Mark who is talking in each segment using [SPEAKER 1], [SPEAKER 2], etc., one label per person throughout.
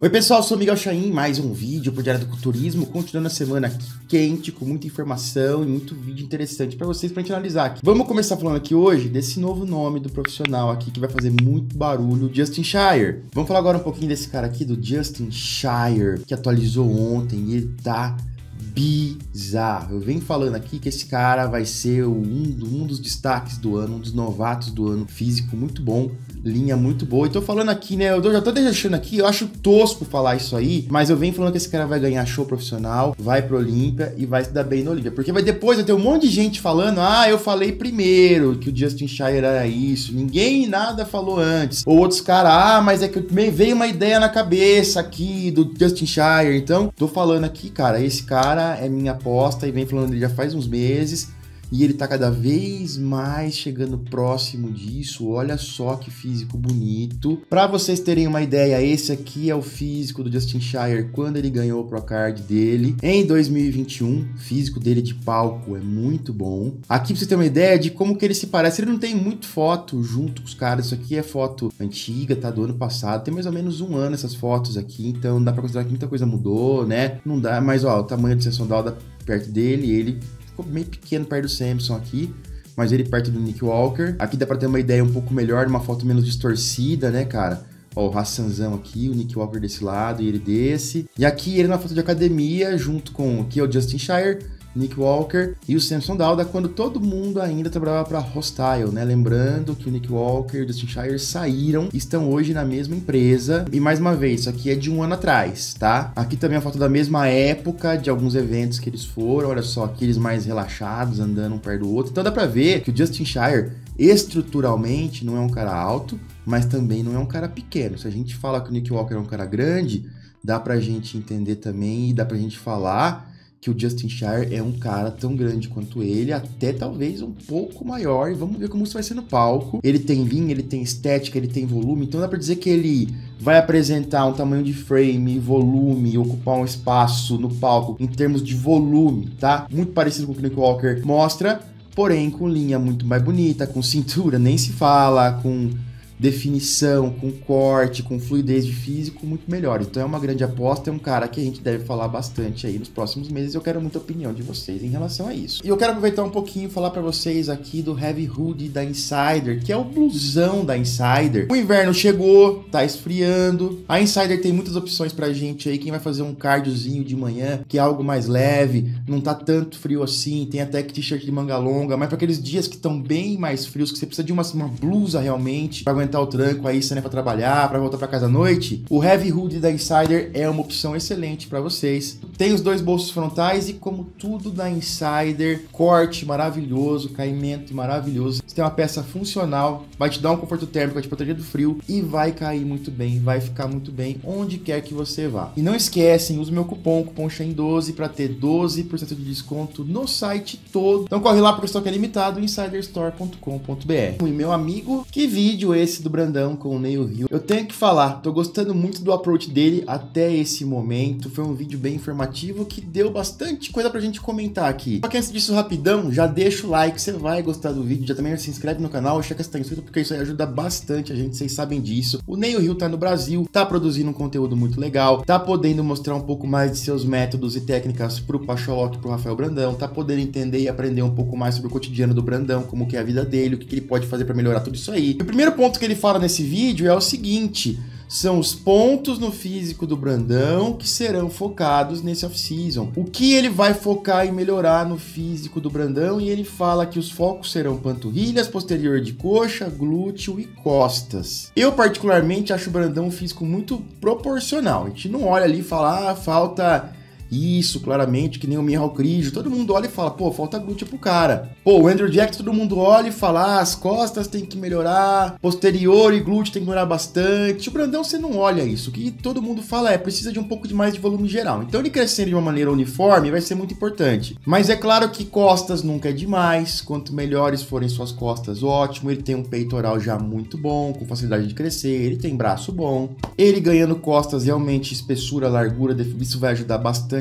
[SPEAKER 1] Oi pessoal, eu sou o Miguel Chain, mais um vídeo pro Diário do Culturismo, continuando a semana aqui quente, com muita informação e muito vídeo interessante para vocês, pra gente analisar aqui. Vamos começar falando aqui hoje desse novo nome do profissional aqui que vai fazer muito barulho, Justin Shire. Vamos falar agora um pouquinho desse cara aqui, do Justin Shire, que atualizou ontem e ele tá bizarro. Eu venho falando aqui que esse cara vai ser um dos destaques do ano, um dos novatos do ano, físico muito bom, linha muito boa. E tô falando aqui, né, eu já tô deixando aqui, eu acho tosco falar isso aí, mas eu venho falando que esse cara vai ganhar show profissional, vai pro Olímpia e vai se dar bem no Olímpia, porque depois vai ter um monte de gente falando, eu falei primeiro que o Justin Shire era isso, ninguém nada falou antes, ou outros caras, mas é que veio uma ideia na cabeça aqui do Justin Shire. Então, tô falando aqui, cara, esse cara é minha aposta e vem falando dele já faz uns meses e ele tá cada vez mais chegando próximo disso. Olha só que físico bonito. Pra vocês terem uma ideia, esse aqui é o físico do Justin Shire quando ele ganhou o Procard dele em 2021. O físico dele de palco é muito bom. Aqui pra vocês terem uma ideia de como que ele se parece, ele não tem muito foto junto com os caras. Isso aqui é foto antiga, tá, do ano passado. Tem mais ou menos um ano essas fotos aqui, então não dá pra considerar que muita coisa mudou, né? Não dá, mas ó, o tamanho do Samson Dauda perto dele, ele ficou meio pequeno perto do Samson aqui, mas ele perto do Nick Walker. Aqui dá pra ter uma ideia um pouco melhor, uma foto menos distorcida, né, cara? Ó, o Hassanzão aqui, o Nick Walker desse lado e ele desse. E aqui ele na foto de academia, junto com aqui é o Justin Shire, Nick Walker e o Samson Dauda, quando todo mundo ainda trabalhava para Hostile, né? Lembrando que o Nick Walker e o Justin Shire saíram, estão hoje na mesma empresa. E mais uma vez, isso aqui é de um ano atrás, tá? Aqui também a foto da mesma época, de alguns eventos que eles foram. Olha só, aqui eles mais relaxados, andando um perto do outro. Então dá pra ver que o Justin Shire, estruturalmente, não é um cara alto, mas também não é um cara pequeno. Se a gente fala que o Nick Walker é um cara grande, dá pra gente entender também e dá pra gente falar que o Justin Shire é um cara tão grande quanto ele, até talvez um pouco maior, e vamos ver como isso vai ser no palco. Ele tem linha, ele tem estética, ele tem volume, então dá pra dizer que ele vai apresentar um tamanho de frame, volume, ocupar um espaço no palco em termos de volume, tá? Muito parecido com o que o Nick Walker mostra, porém com linha muito mais bonita, com cintura, nem se fala, com definição, com corte, com fluidez de físico muito melhor. Então é uma grande aposta, é um cara que a gente deve falar bastante aí nos próximos meses. Eu quero muita opinião de vocês em relação a isso. E eu quero aproveitar um pouquinho e falar para vocês aqui do Heavy Hoodie da Insider, que é o blusão da Insider. O inverno chegou, tá esfriando. A Insider tem muitas opções pra gente aí. Quem vai fazer um cardiozinho de manhã, que é algo mais leve, não tá tanto frio assim, tem até que t-shirt de manga longa, mas para aqueles dias que estão bem mais frios, que você precisa de uma blusa realmente para aguentar o tranco aí, se não é pra trabalhar, pra voltar pra casa à noite, o Heavy Hoodie da Insider é uma opção excelente pra vocês. Tem os dois bolsos frontais e, como tudo da Insider, corte maravilhoso, caimento maravilhoso. Você tem uma peça funcional, vai te dar um conforto térmico, vai te proteger do frio e vai cair muito bem, vai ficar muito bem onde quer que você vá. E não esquecem, use meu cupom CHAIN12 para ter 12% de desconto no site todo. Então corre lá porque o estoque é limitado, insiderstore.com.br. E meu amigo, que vídeo esse do Brandão com o Neil Hill. Eu tenho que falar, tô gostando muito do approach dele até esse momento. Foi um vídeo bem informativo que deu bastante coisa pra gente comentar aqui. Só que antes disso, rapidão, já deixa o like, você vai gostar do vídeo. Já também se inscreve no canal, checa se tá inscrito, porque isso aí ajuda bastante a gente, vocês sabem disso. O Neil Hill tá no Brasil, tá produzindo um conteúdo muito legal, tá podendo mostrar um pouco mais de seus métodos e técnicas pro Pacholok e pro Rafael Brandão, tá podendo entender e aprender um pouco mais sobre o cotidiano do Brandão, como que é a vida dele, o que ele pode fazer pra melhorar tudo isso aí. E o primeiro ponto que ele fala nesse vídeo é o seguinte: são os pontos no físico do Brandão que serão focados nesse off-season. O que ele vai focar em melhorar no físico do Brandão, e ele fala que os focos serão panturrilhas, posterior de coxa, glúteo e costas. Eu particularmente acho o Brandão um físico muito proporcional. A gente não olha ali e fala, falta isso, claramente, que nem o Michal Krijo. Todo mundo olha e fala, pô, falta glúteo pro cara. Pô, o Andrew Jackson, todo mundo olha e fala, as costas tem que melhorar, posterior e glúteo tem que melhorar bastante. O Brandão, você não olha isso. O que todo mundo fala precisa de um pouco mais de volume geral. Então ele crescendo de uma maneira uniforme vai ser muito importante. Mas é claro que costas nunca é demais. Quanto melhores forem suas costas, ótimo. Ele tem um peitoral já muito bom, com facilidade de crescer. Ele tem braço bom. Ele ganhando costas, realmente, espessura, largura, isso vai ajudar bastante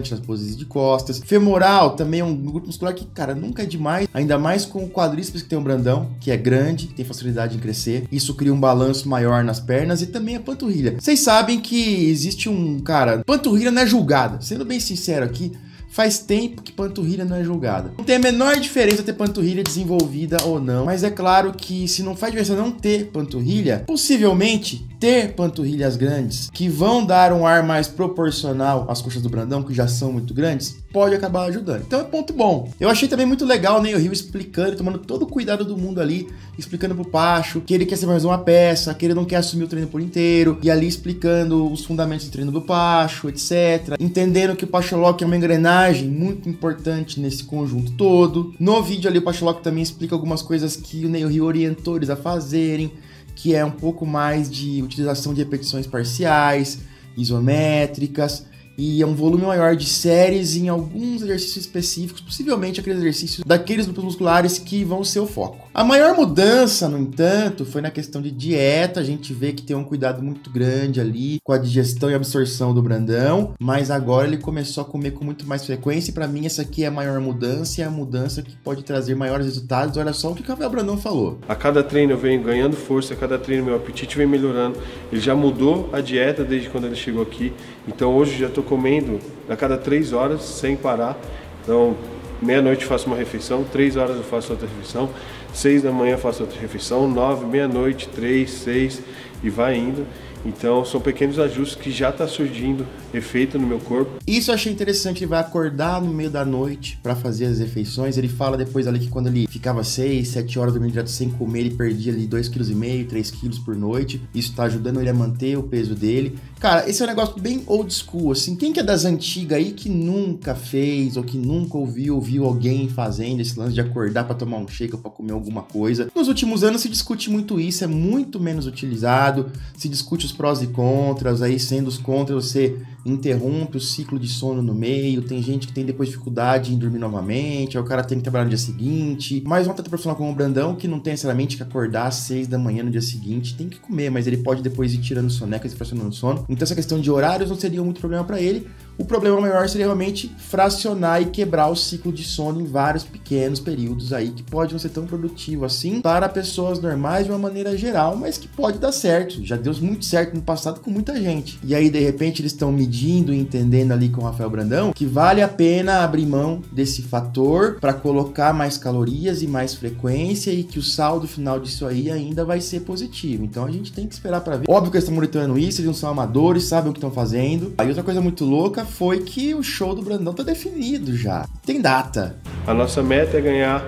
[SPEAKER 1] bastante nas poses de costas. Femoral também é um grupo muscular que, cara, nunca é demais, ainda mais com o quadríceps que tem o Brandão, que é grande, tem facilidade em crescer. Isso cria um balanço maior nas pernas e também a panturrilha. Vocês sabem que existe cara, panturrilha não é julgada. Sendo bem sincero aqui, faz tempo que panturrilha não é julgada. Não tem a menor diferença ter panturrilha desenvolvida ou não, mas é claro que se não faz diferença não ter panturrilha, possivelmente ter panturrilhas grandes, que vão dar um ar mais proporcional às coxas do Brandão, que já são muito grandes, pode acabar ajudando. Então é ponto bom. Eu achei também muito legal o Neil Hill explicando, tomando todo o cuidado do mundo ali, explicando pro Pacho que ele quer ser mais uma peça, que ele não quer assumir o treino por inteiro, e ali explicando os fundamentos do treino do Pacho, etc. Entendendo que o Pacho Lock é uma engrenagem muito importante nesse conjunto todo. No vídeo ali o Pacho Lock também explica algumas coisas que o Neil Hill orientou eles a fazerem, que é um pouco mais de utilização de repetições parciais, isométricas, e é um volume maior de séries em alguns exercícios específicos, possivelmente aqueles exercícios daqueles grupos musculares que vão ser o foco. A maior mudança, no entanto, foi na questão de dieta. A gente vê que tem um cuidado muito grande ali com a digestão e absorção do Brandão, mas agora ele começou a comer com muito mais frequência e para mim essa aqui é a maior mudança e é a mudança que pode trazer maiores resultados. Olha só o que o Rafael Brandão falou.
[SPEAKER 2] A cada treino eu venho ganhando força, a cada treino meu apetite vem melhorando. Ele já mudou a dieta desde quando ele chegou aqui, então hoje já estou comendo a cada 3 horas sem parar. Então meia-noite faço uma refeição, 3 horas eu faço outra refeição, 6 da manhã faço outra refeição, 9, meia-noite, 3, 6 e vai indo. Então são pequenos ajustes que já está surgindo efeito no meu corpo.
[SPEAKER 1] Isso eu achei interessante, ele vai acordar no meio da noite para fazer as refeições. Ele fala depois ali que quando ele ficava 6, 7 horas dormindo direto sem comer, ele perdia ali 2,5 kg, 3 kg por noite. Isso tá ajudando ele a manter o peso dele. Cara, esse é um negócio bem old school, assim. Quem que é das antigas aí que nunca fez ou que nunca ouviu alguém fazendo esse lance de acordar para tomar um shake ou para comer alguma coisa? Nos últimos anos se discute muito isso, é muito menos utilizado, se discute os prós e contras, aí sendo os contras você interrompe o ciclo de sono no meio, tem gente que tem depois dificuldade em dormir novamente, aí o cara tem que trabalhar no dia seguinte, mas um atleta profissional como o Brandão, que não tem necessariamente que acordar às 6 da manhã no dia seguinte, tem que comer, mas ele pode depois ir tirando sonecas e fracionando sono, então essa questão de horários não seria muito problema para ele. O problema maior seria realmente fracionar e quebrar o ciclo de sono em vários pequenos períodos aí, que pode não ser tão produtivo assim para pessoas normais de uma maneira geral, mas que pode dar certo, já deu muito certo no passado com muita gente. E aí de repente eles estão medindo e entendendo ali com o Rafael Brandão que vale a pena abrir mão desse fator para colocar mais calorias e mais frequência e que o saldo final disso aí ainda vai ser positivo. Então a gente tem que esperar para ver. Óbvio que eles estão monitorando isso, eles não são amadores, sabem o que estão fazendo. Aí outra coisa muito louca foi que o show do Brandão tá definido já. Tem data.
[SPEAKER 2] A nossa meta é ganhar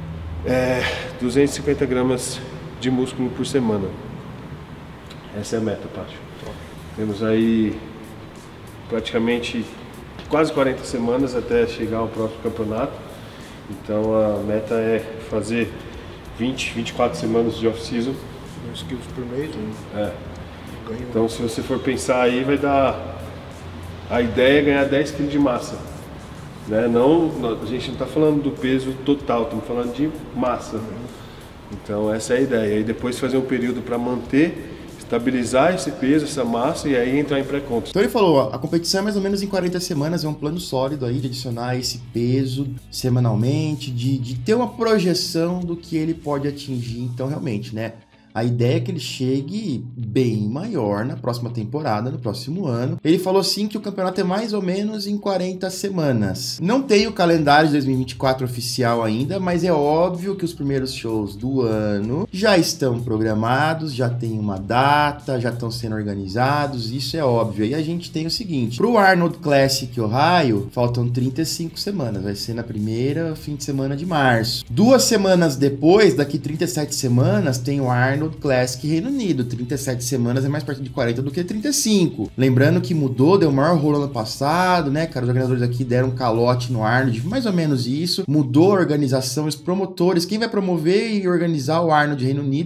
[SPEAKER 2] 250 gramas de músculo por semana. Essa é a meta, Pacho. Temos aí praticamente quase 40 semanas até chegar ao próximo campeonato. Então a meta é fazer 20, 24 semanas de off-season.
[SPEAKER 3] 2 quilos por mês, né?
[SPEAKER 2] Então se você for pensar aí, vai dar... A ideia é ganhar 10 kg de massa. Né? Não, a gente não está falando do peso total, estamos falando de massa. Então essa é a ideia. E depois fazer um período para manter, estabilizar esse peso, essa massa e aí entrar em pré-contas.
[SPEAKER 1] Então ele falou, a competição é mais ou menos em 40 semanas, é um plano sólido aí de adicionar esse peso semanalmente, de ter uma projeção do que ele pode atingir. Então realmente, né? A ideia é que ele chegue bem maior na próxima temporada, no próximo ano. Ele falou sim que o campeonato é mais ou menos em 40 semanas. Não tem o calendário de 2024 oficial ainda, mas é óbvio que os primeiros shows do ano já estão programados, já tem uma data, já estão sendo organizados, isso é óbvio. Aí a gente tem o seguinte, pro Arnold Classic Ohio, faltam 35 semanas, vai ser na primeira fim de semana de março. 2 semanas depois, daqui 37 semanas, tem o Arnold Classic Reino Unido. 37 semanas é mais perto de 40 do que 35. Lembrando que mudou, deu maior rolo ano passado, né, cara? Os organizadores aqui deram um calote no Arnold, mais ou menos isso. Mudou a organização, os promotores, quem vai promover e organizar o Arnold Reino Unido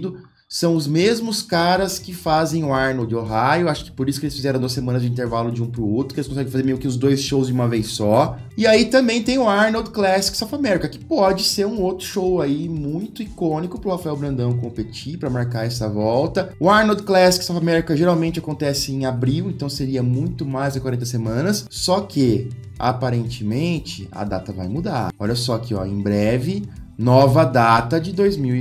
[SPEAKER 1] são os mesmos caras que fazem o Arnold Ohio, acho que por isso que eles fizeram 2 semanas de intervalo de um pro outro, que eles conseguem fazer meio que os 2 shows de uma vez só. E aí também tem o Arnold Classic South America, que pode ser um outro show aí muito icônico pro Rafael Brandão competir, para marcar essa volta. O Arnold Classic South America geralmente acontece em abril, então seria muito mais de 40 semanas, só que aparentemente a data vai mudar. Olha só aqui, ó, em breve, nova data de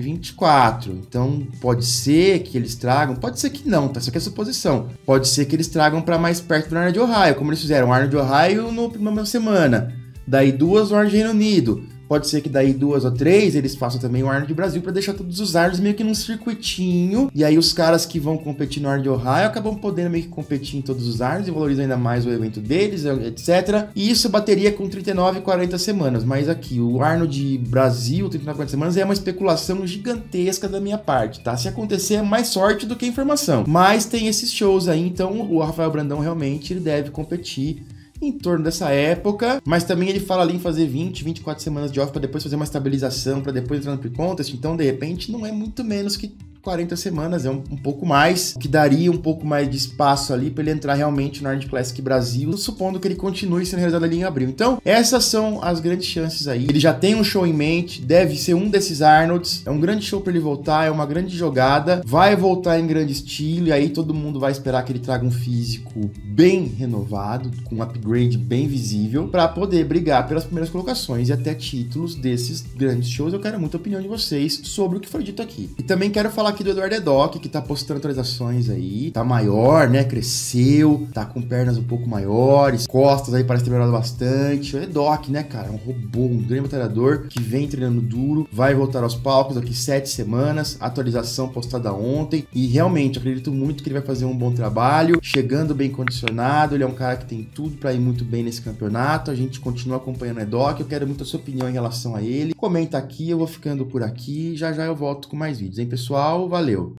[SPEAKER 1] 2024. Então, pode ser que eles tragam, pode ser que não, tá? Isso aqui é suposição. Pode ser que eles tragam para mais perto do Arnold Ohio, como eles fizeram o Arnold Ohio na primeira semana, daí 2 no Arnold Reino Unido. Pode ser que daí 2 ou 3 eles façam também o Arnold Brasil para deixar todos os Arnolds meio que num circuitinho. E aí os caras que vão competir no Arnold Ohio acabam podendo meio que competir em todos os Arnolds e valorizam ainda mais o evento deles, etc. E isso bateria com 39 e 40 semanas. Mas aqui, o Arnold Brasil, 39 e 40 semanas, é uma especulação gigantesca da minha parte, tá? Se acontecer é mais sorte do que informação. Mas tem esses shows aí, então o Rafael Brandão realmente ele deve competir em torno dessa época, mas também ele fala ali em fazer 20, 24 semanas de off para depois fazer uma estabilização, para depois entrar no pre-contest, então de repente não é muito menos que 40 semanas, é um pouco mais, que daria um pouco mais de espaço ali para ele entrar realmente no Arnold Classic Brasil, supondo que ele continue sendo realizado ali em abril. Então, essas são as grandes chances aí. Ele já tem um show em mente, deve ser um desses Arnolds, é um grande show para ele voltar, é uma grande jogada, vai voltar em grande estilo, e aí todo mundo vai esperar que ele traga um físico bem renovado, com um upgrade bem visível, para poder brigar pelas primeiras colocações e até títulos desses grandes shows. Eu quero muita opinião de vocês sobre o que foi dito aqui. E também quero falar aqui do Eduardo Edoc, que tá postando atualizações aí, tá maior, né, cresceu, tá com pernas um pouco maiores, costas aí parece ter melhorado bastante. O Edoc, né, cara, é um robô, um grande batalhador que vem treinando duro, vai voltar aos palcos daqui 7 semanas, atualização postada ontem, e realmente acredito muito que ele vai fazer um bom trabalho, chegando bem condicionado, ele é um cara que tem tudo pra ir muito bem nesse campeonato, a gente continua acompanhando o Edoc, eu quero muito a sua opinião em relação a ele, comenta aqui, eu vou ficando por aqui, já já eu volto com mais vídeos, hein, pessoal? Valeu!